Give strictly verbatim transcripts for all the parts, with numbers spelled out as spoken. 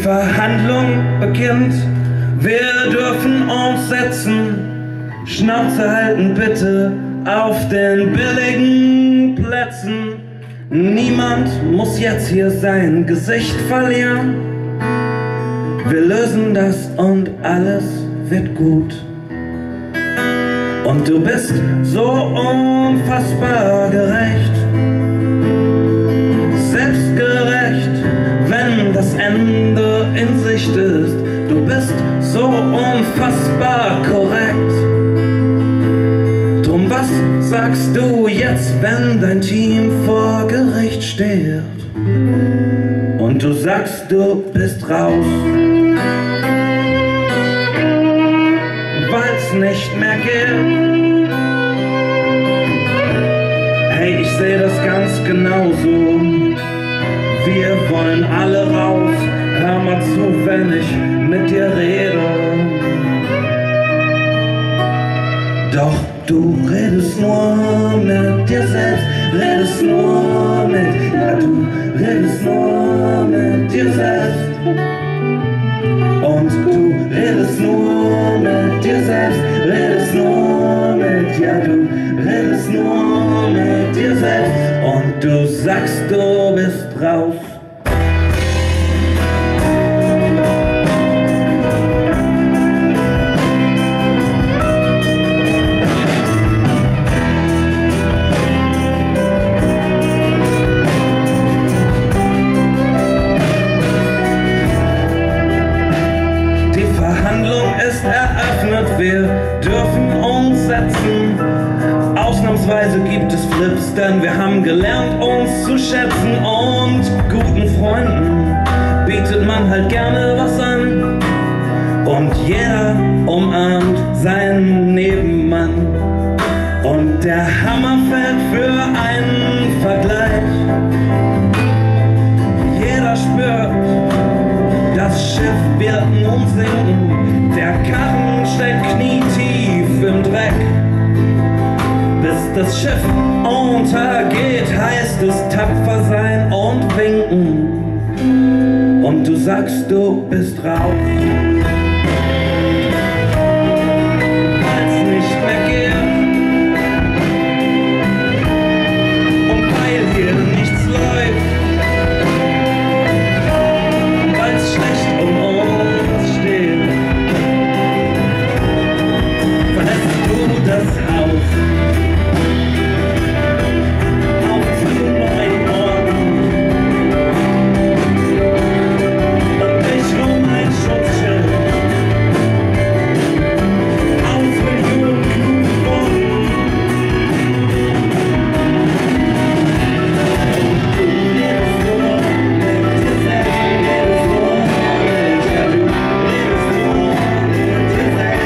Verhandlung beginnt, wir dürfen uns setzen. Schnauze halten bitte auf den billigen Plätzen. Niemand muss jetzt hier sein Gesicht verlieren. Wir lösen das und alles wird gut. Und du bist so unfassbar gerecht, selbstgerecht, wenn das Ende in Sicht ist. Du bist so unfassbar korrekt. Drum, was sagst du jetzt, wenn dein Team vor Gericht steht und du sagst, du bist raus, weil's nicht mehr geht? Hey, ich seh das ganz genauso. Wir wollen alle raus. Hör mal zu, wenn ich mit dir rede. Doch du redest nur mit dir selbst, redest nur mit, ja du redest nur mit dir selbst. Und du redest nur mit dir selbst, redest nur mit, ja du redest nur mit dir selbst. Und du sagst, du bist raus. Ist eröffnet, wir dürfen uns setzen. Ausnahmsweise gibt es Flips, denn wir haben gelernt, uns zu schätzen. Und guten Freunden bietet man halt gerne was an. Und jeder umarmt seinen Nebenmann. Und der Hammer fällt für einen Vergleich. Jeder spürt, das Schiff wird nun sinken. Der Karren steckt knietief im Dreck. Bis das Schiff untergeht, heißt es tapfer sein und winken. Und du sagst, du bist raus. Weil's nicht mehr geht. Und weil hier nichts läuft. Weil's schlecht um uns steht. Das Haus auf zu neuen Orten und dich um ein Schutzschild aus Millionen klugen Worten. Du redest nur mit dir selbst, redest nur mit, ja du redest nur mit dir selbst.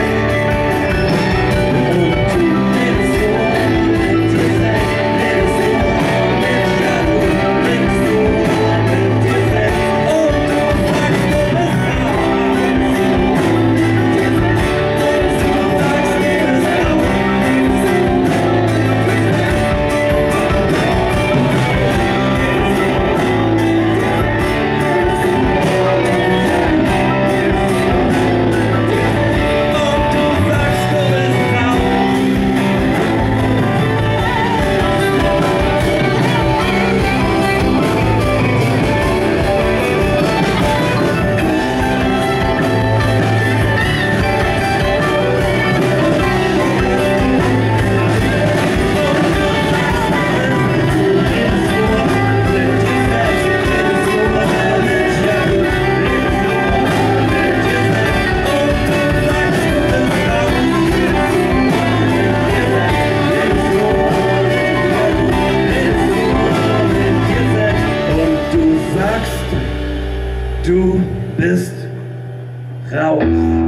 Du bist raus.